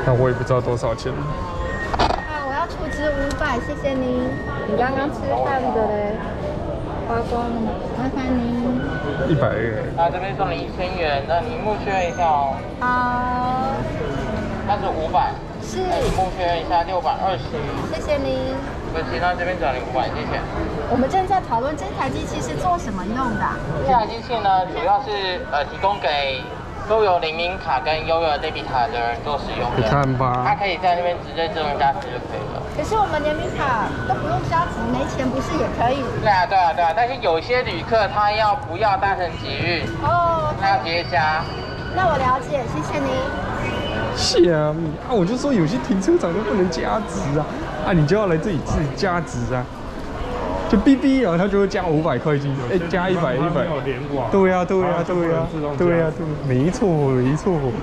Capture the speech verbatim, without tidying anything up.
那我也不知道多少钱。 啊，我要储值五百，谢谢您。你刚刚吃饭的嘞，花光了吗？麻烦您。 一百元。 啊，这边送你一千元，那你荧幕确认一下哦。 好。 那是五百。 是。 荧幕确认一下，六百二十。 谢谢您。 对不起，那这边找你五百，谢谢。 我们正在讨论这台机器是做什么用的。 这台机器呢，主要是呃提供给都有联名卡跟悠游 debit 卡的人做使用的。 你看吧， 它可以在那边直接自动加值就可以了。 可是我们联名卡都不用加值，没钱不是也可以？ 对啊，对啊，对啊。但是有些旅客他要不要搭乘捷运？哦，他要直接加。 那我了解，谢谢您。 虾米啊！我就说有些停车场都不能加值啊，啊，你就要来这里自己加值啊。就哔哔，然后他就会加五百块进去，哎，加一百一百。对呀，对呀，对呀，对呀，对，没错，没错。